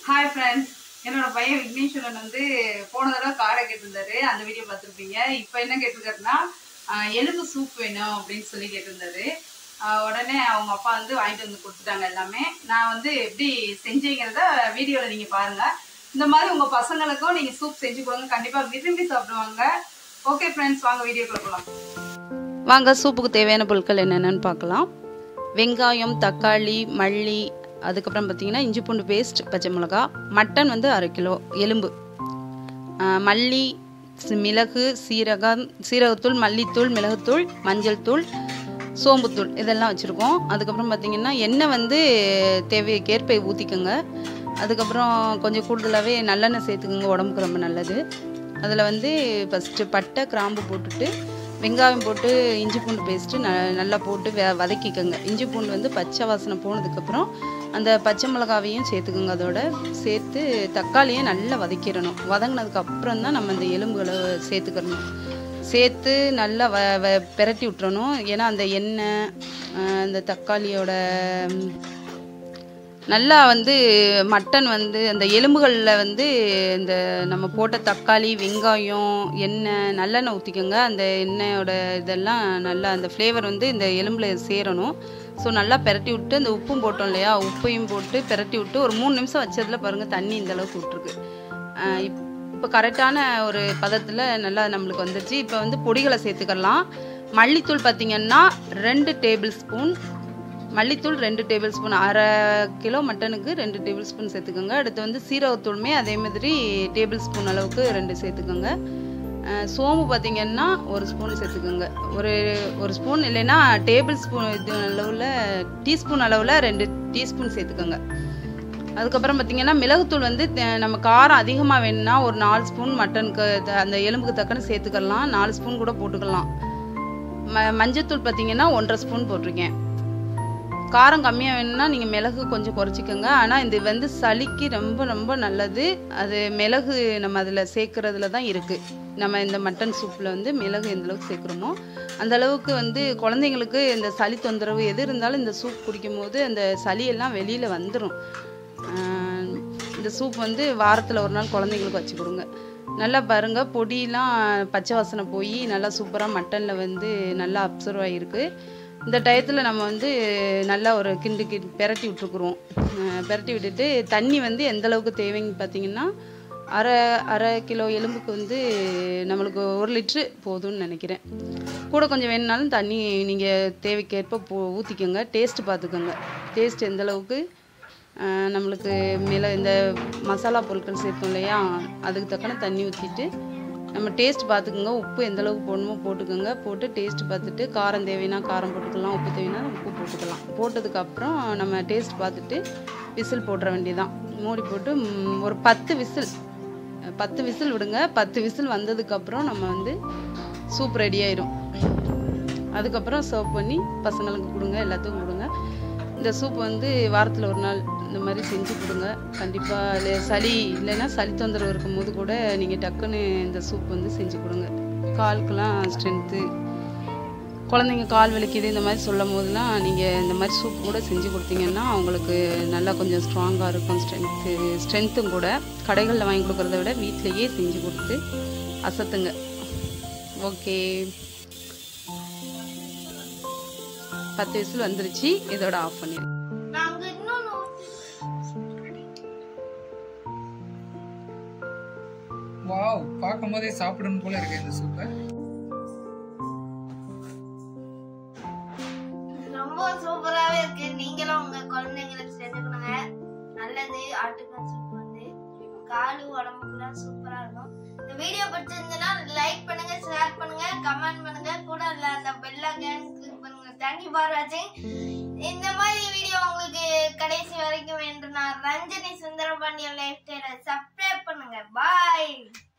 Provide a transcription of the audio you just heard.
Hi friends, என்னோட பையன் விக்னேஸ்வரன் வந்து போன தடவை காடை கேட்டிருந்தாரு. அந்த வீடியோ பார்த்துருப்பீங்க. இப்போ என்ன கேட்டிருக்காருன்னா எலும்பு சூப் வேணும் அப்படின்னு சொல்லி கேட்டிருந்தாரு. உடனே அவங்க அப்பா வந்து வாங்கிட்டு வந்து கொடுத்துட்டாங்க எல்லாமே. நான் வந்து எப்படி செஞ்சேங்கிறத வீடியோவில் நீங்கள் பாருங்கள். இந்த மாதிரி உங்கள் பசங்களுக்கும் நீங்கள் சூப் செஞ்சு கொடுங்க. கண்டிப்பாக விரும்பி சாப்பிடுவாங்க. ஓகே ஃப்ரெண்ட்ஸ், வாங்க வீடியோக்குள்ள போகலாம். வாங்க சூப்புக்கு தேவையான பொருட்கள் என்னென்னு பார்க்கலாம். வெங்காயம், தக்காளி, மல்லி, அதுக்கப்புறம் பார்த்திங்கன்னா இஞ்சி பூண்டு பேஸ்ட், பச்சை மிளகா, மட்டன் வந்து 1/2 கிலோ, எலும்பு, மல்லி, மிளகு, சீரகத்தூள், மல்லித்தூள், மிளகுத்தூள், மஞ்சள் தூள், சோம்புத்தூள் இதெல்லாம் வச்சுருக்கோம். அதுக்கப்புறம் பார்த்திங்கன்னா எண்ணெய் வந்து தேவைக்கேற்ப ஊற்றிக்கோங்க. அதுக்கப்புறம் கொஞ்சம் கூடுதலாகவே நல்லெண்ணெய் சேர்த்துக்கோங்க, உடம்புக்கு ரொம்ப நல்லது. அதில் வந்து ஃபஸ்ட்டு பட்டை, கிராம்பு போட்டுட்டு வெங்காயம் போட்டு இஞ்சி பூண்டு பேஸ்ட்டு நல்லா போட்டு வதக்கிக்கோங்க. இஞ்சி பூண்டு வந்து பச்சை வாசனை போனதுக்கப்புறம் அந்த பச்சை மிளகாவையும் சேர்த்துக்கோங்க. அதோட சேர்த்து தக்காளியும் நல்லா வதக்கிடணும். வதங்கினதுக்கப்புறம் தான் நம்ம அந்த எலும்புகளை சேர்த்துக்கிறணும். சேர்த்து நல்லா பெரட்டி விட்டுறணும். ஏன்னா அந்த எண்ணெய் அந்த தக்காளியோட நல்லா வந்து மட்டன் வந்து அந்த எலும்புகளில் வந்து இந்த நம்ம போட்ட தக்காளி, வெங்காயம், எண்ணெய், நல்லெண்ணெய் ஊற்றிக்கோங்க. அந்த எண்ணெயோட இதெல்லாம் நல்லா அந்த ஃப்ளேவர் வந்து இந்த எலும்பில் சேரணும். ஸோ நல்லா பெரட்டி விட்டு அந்த உப்பும் போட்டோம் இல்லையா, உப்பையும் போட்டு பெரட்டி விட்டு ஒரு 3 நிமிஷம் வச்சதில் பாருங்கள் தண்ணி இந்தளவுக்கு விட்ருக்கு. இப்போ கரெக்டான ஒரு பதத்தில் நல்லா நம்மளுக்கு வந்துடுச்சு. இப்போ வந்து பொடிகளை சேர்த்துக்கலாம். மல்லித்தூள் பார்த்திங்கன்னா 2 டேபிள் ஸ்பூன் மல்லித்தூள், 2 டேபிள் ஸ்பூன், 1/2 கிலோ மட்டனுக்கு 2 டேபிள் ஸ்பூன் சேர்த்துக்கோங்க. அடுத்து வந்து சீரகத்தூளுமே அதே மாதிரி டேபிள் ஸ்பூன் அளவுக்கு 2 சேர்த்துக்கோங்க. சோம்பு பார்த்திங்கன்னா 1 ஸ்பூன் சேர்த்துக்கோங்க. ஒரு ஸ்பூன் இல்லைன்னா டேபிள் ஸ்பூன் இது அளவில் டீஸ்பூன் அளவில் 2 டீஸ்பூன் சேர்த்துக்கோங்க. அதுக்கப்புறம் பார்த்திங்கன்னா மிளகுத்தூள் வந்து நம்ம காரம் அதிகமாக வேணும்னா ஒரு 4 ஸ்பூன் மட்டனுக்கு அந்த எலும்புக்கு தக்கன்னு சேர்த்துக்கலாம். 4 ஸ்பூன் கூட போட்டுக்கலாம். மஞ்சத்தூள் பார்த்திங்கன்னா 1/2 ஸ்பூன் போட்டிருக்கேன். காரம் கம்மியாக வேணும்னா நீங்கள் மிளகு கொஞ்சம் குறைச்சிக்கோங்க. ஆனால் இது வந்து சளிக்கு ரொம்ப ரொம்ப நல்லது. அது மிளகு நம்ம அதில் சேர்க்குறதுல தான் இருக்குது. நம்ம இந்த மட்டன் சூப்பில் வந்து மிளகு எந்தளவுக்கு சேர்க்குறோமோ அந்தளவுக்கு வந்து குழந்தைங்களுக்கு இந்த சளி தொந்தரவு எது இருந்தாலும் இந்த சூப் குடிக்கும் போது அந்த சளியெல்லாம் வெளியில் வந்துடும். இந்த சூப் வந்து வாரத்தில் ஒரு நாள் குழந்தைங்களுக்கு வச்சு கொடுங்க. நல்லா பாருங்கள், பொடியெலாம் பச்சை வாசனை போய் நல்லா சூப்பராக மட்டனில் வந்து நல்லா அப்சர்வ் ஆகிருக்கு. இந்த டயத்தில் நம்ம வந்து நல்லா ஒரு கிண்டு பெரட்டி விட்டுருக்குறோம். பெரட்டி விட்டுட்டு தண்ணி வந்து எந்தளவுக்கு தேவைன்னு பார்த்திங்கன்னா அரை கிலோ எலும்புக்கு வந்து நம்மளுக்கு 1 லிட்ரு போதும்னு நினைக்கிறேன். கூட கொஞ்சம் வேணுனாலும் தண்ணி நீங்கள் தேவைக்கேற்ப ஊற்றிக்கோங்க. டேஸ்ட்டு பார்த்துக்கோங்க. டேஸ்ட் எந்தளவுக்கு நம்மளுக்கு இந்த மசாலா பொருட்கள் சேர்த்தோம் இல்லையா, அதுக்கு தக்கன தண்ணி ஊற்றிட்டு நம்ம டேஸ்ட் பார்த்துக்குங்க. உப்பு எந்தளவுக்கு போடணுமோ போட்டுக்கோங்க. போட்டு டேஸ்ட் பார்த்துட்டு காரம் தேவைன்னா காரம் போட்டுக்கலாம், உப்பு தேவைன்னா உப்பு போட்டுக்கலாம். போட்டதுக்கப்புறம் நம்ம டேஸ்ட் பார்த்துட்டு விசில் போட்டுற வேண்டியதான். மூடி போட்டு ஒரு 10 விசில் விடுங்க. 10 விசில் வந்ததுக்கப்புறம் நம்ம வந்து சூப் ரெடி ஆயிடும். அதுக்கப்புறம் சர்வ் பண்ணி பசங்களுக்கு கொடுங்க, எல்லாத்துக்கும் கொடுங்க. இந்த சூப் வந்து வாரத்தில் ஒரு நாள் இந்த மாதிரி செஞ்சு கொடுங்க. கண்டிப்பாக சளி இல்லைன்னா சளி தொந்தரவு இருக்கும் போது கூட நீங்கள் டக்குன்னு இந்த சூப் வந்து செஞ்சு கொடுங்க. காலுக்கெலாம் ஸ்ட்ரென்த்து, குழந்தைங்க கால் வலிக்குது இந்த மாதிரி சொல்லும் போதெல்லாம் நீங்கள் இந்த மாதிரி சூப் கூட செஞ்சு கொடுத்தீங்கன்னா அவங்களுக்கு நல்லா கொஞ்சம் ஸ்ட்ராங்காக இருக்கும். ஸ்ட்ரென்த்தும் கூட கடைகளில் வாங்கி கொடுக்குறத விட வீட்டிலையே செஞ்சு கொடுத்து அசத்துங்க. ஓகே, 10 விசில் வந்துருச்சு. இதோட ஆஃப் பண்ணிடுங்க. வாவ், பார்க்கும்போதே சாப்பிடணும் போல இருக்கு இந்த சூப்பை. ரொம்ப சூப்பராவே இருக்கு. நீங்களும் உங்க குழந்தைங்களுக்கு செஞ்சு கொடுங்க. நல்லது. ஆட்டுக்கால் சூப் வந்து காலு உடம்புக்குலாம் சூப்பரா இருக்கும். இந்த வீடியோ பிடிச்சிருந்தா லைக் பண்ணுங்க, ஷேர் பண்ணுங்க, கமெண்ட் பண்ணுங்க, கூட அந்த பெல் ஐகான் கிளிக் பண்ணுங்க. தேங்க் யூ ஃபார் வாட்சிங். இந்த மாதிரி வீடியோ உங்களுக்கு கடைசி வரைக்கும் வேண்டும். நான் ரஞ்சனி சுந்தரபாண்டியன் லைஃப் ஸ்டைலை சப்ஸ்கிரைப் பண்ணுங்க. பாய்.